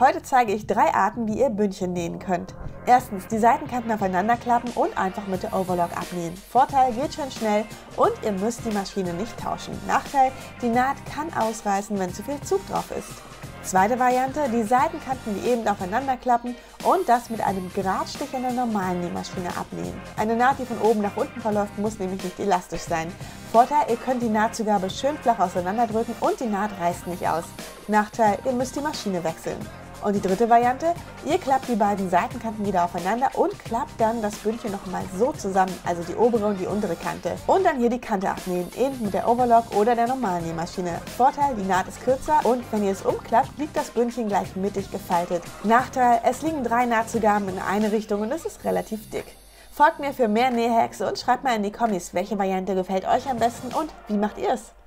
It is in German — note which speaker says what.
Speaker 1: Heute zeige ich 3 Arten, wie ihr Bündchen nähen könnt. Erstens, die Seitenkanten aufeinander klappen und einfach mit der Overlock abnähen. Vorteil, geht schön schnell und ihr müsst die Maschine nicht tauschen. Nachteil, die Naht kann ausreißen, wenn zu viel Zug drauf ist. Zweite Variante, die Seitenkanten wie eben aufeinander klappen und das mit einem Geradstich in der normalen Nähmaschine abnähen. Eine Naht, die von oben nach unten verläuft, muss nämlich nicht elastisch sein. Vorteil, ihr könnt die Nahtzugabe schön flach auseinanderdrücken und die Naht reißt nicht aus. Nachteil, ihr müsst die Maschine wechseln. Und die dritte Variante, ihr klappt die beiden Seitenkanten wieder aufeinander und klappt dann das Bündchen nochmal so zusammen, also die obere und die untere Kante. Und dann hier die Kante abnähen, eben mit der Overlock oder der normalen Nähmaschine. Vorteil, die Naht ist kürzer und wenn ihr es umklappt, liegt das Bündchen gleich mittig gefaltet. Nachteil, es liegen 3 Nahtzugaben in eine Richtung und es ist relativ dick. Folgt mir für mehr Nähhacks und schreibt mal in die Kommis, welche Variante gefällt euch am besten und wie macht ihr es?